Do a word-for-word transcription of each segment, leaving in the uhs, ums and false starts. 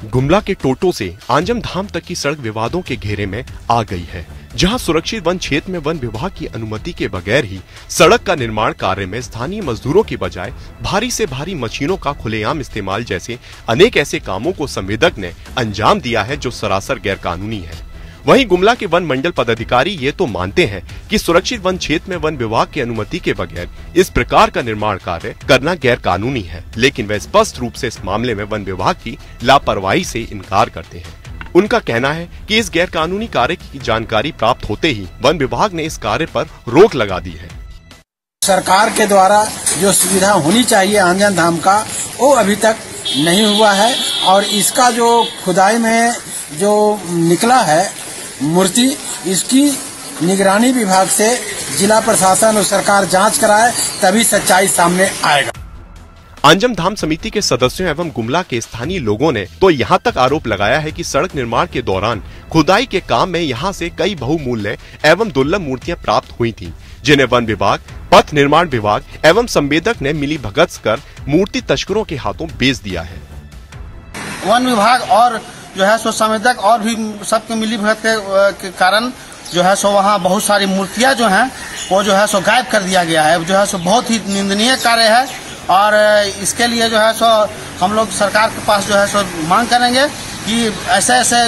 गुमला के टोटो से आंजम धाम तक की सड़क विवादों के घेरे में आ गई है, जहां सुरक्षित वन क्षेत्र में वन विभाग की अनुमति के बगैर ही सड़क का निर्माण कार्य में स्थानीय मजदूरों की बजाय भारी से भारी मशीनों का खुलेआम इस्तेमाल जैसे अनेक ऐसे कामों को संवेदक ने अंजाम दिया है जो सरासर गैरकानूनी है। वहीं गुमला के वन मंडल पदाधिकारी ये तो मानते हैं कि सुरक्षित वन क्षेत्र में वन विभाग की अनुमति के बगैर इस प्रकार का निर्माण कार्य करना गैर कानूनी है, लेकिन वे स्पष्ट रूप से इस मामले में वन विभाग की लापरवाही से इनकार करते हैं। उनका कहना है कि इस गैर कानूनी कार्य की जानकारी प्राप्त होते ही वन विभाग ने इस कार्य पर रोक लगा दी है। सरकार के द्वारा जो सुविधा होनी चाहिए आंजन धाम का, वो अभी तक नहीं हुआ है और इसका जो खुदाई में जो निकला है मूर्ति, इसकी निगरानी विभाग से जिला प्रशासन और सरकार जांच कराए तभी सच्चाई सामने आएगा। आंजम धाम समिति के सदस्यों एवं गुमला के स्थानीय लोगों ने तो यहां तक आरोप लगाया है कि सड़क निर्माण के दौरान खुदाई के काम में यहां से कई बहुमूल्य एवं दुर्लभ मूर्तियां प्राप्त हुई थीं, जिन्हें वन विभाग, पथ निर्माण विभाग एवं संवेदक ने मिली भगत कर मूर्ति तस्करों के हाथों बेच दिया है। वन विभाग और जो है सो संवेदक और भी सबके मिली भगत के कारण जो है सो वहाँ बहुत सारी मूर्तियां जो हैं वो जो है सो गायब कर दिया गया है, जो है सो बहुत ही निंदनीय कार्य है और इसके लिए जो है सो हम लोग सरकार के पास जो है सो मांग करेंगे कि ऐसे ऐसे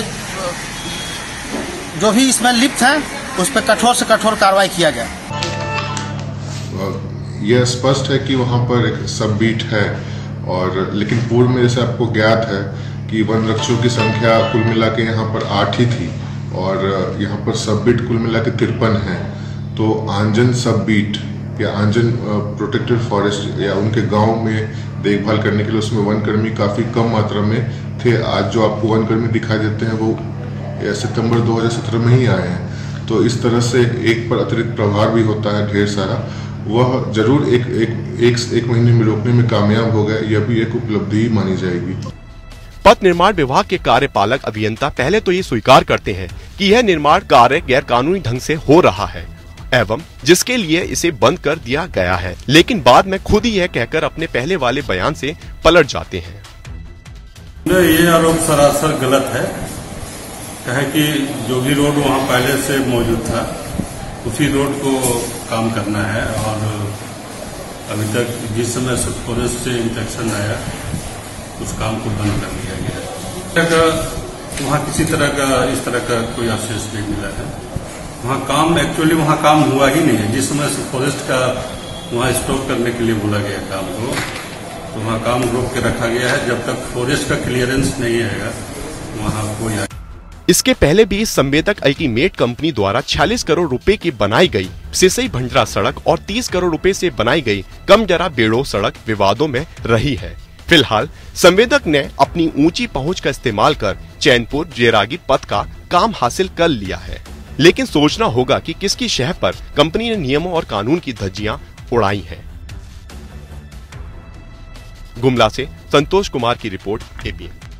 जो भी इसमें लिप्त हैं उस पर कठोर से कठोर कार्रवाई किया जाए। यह स्पष्ट है कि वहाँ पर एक सब बीट है और लेकिन पूर्व में जैसे आपको ज्ञात है कि वन रक्षकों की संख्या कुल मिला के यहाँ पर आठ ही थी और यहाँ पर सब बीट कुल मिला के तिरपन है। तो आंजन सब बीट या आंजन प्रोटेक्टेड फॉरेस्ट या उनके गांव में देखभाल करने के लिए उसमें वनकर्मी काफ़ी कम मात्रा में थे। आज जो आपको वनकर्मी दिखाई देते हैं वो सितंबर दो हज़ार सत्रह में ही आए हैं। तो इस तरह से एक पर अतिरिक्त प्रभार भी होता है ढेर सारा, वह जरूर एक एक एक, एक महीने में रोकने में कामयाब हो गए, यह भी एक उपलब्धि मानी जाएगी। पथ निर्माण विभाग के कार्यपालक अभियंता पहले तो ये स्वीकार करते हैं कि यह निर्माण कार्य गैर कानूनी ढंग से हो रहा है एवं जिसके लिए इसे बंद कर दिया गया है, लेकिन बाद में खुद ही यह कहकर अपने पहले वाले बयान से पलट जाते हैं। ये आरोप सरासर गलत है, कहे कि जो भी रोड वहाँ पहले से मौजूद था उसी रोड को काम करना है और अभी तक जिस समय फॉरेस्ट से इंस्ट्रक्शन आया उस काम को बंद कर दिया गया। वहाँ किसी तरह का इस तरह का कोई अवशेष नहीं मिला है। वहाँ काम एक्चुअली वहाँ काम हुआ ही नहीं है। जिस समय से फॉरेस्ट का वहाँ स्टॉप करने के लिए बोला गया काम को, तो वहाँ काम रोक के रखा गया है। जब तक फॉरेस्ट का क्लियरेंस नहीं आएगा वहाँ कोई। इसके पहले भी इस संवेदक अल्टीमेट कंपनी द्वारा छियालीस करोड़ रुपए की बनाई गई सिसई भंडरा सड़क और तीस करोड़ रुपए से बनाई गई कमडरा बेड़ो सड़क विवादों में रही है। फिलहाल संवेदक ने अपनी ऊंची पहुंच का इस्तेमाल कर चैनपुर जयरागी पथ का काम हासिल कर लिया है, लेकिन सोचना होगा कि किसकी शह पर कंपनी ने नियमों और कानून की धज्जियां उड़ाई हैं। गुमला से संतोष कुमार की रिपोर्ट, एपीएन।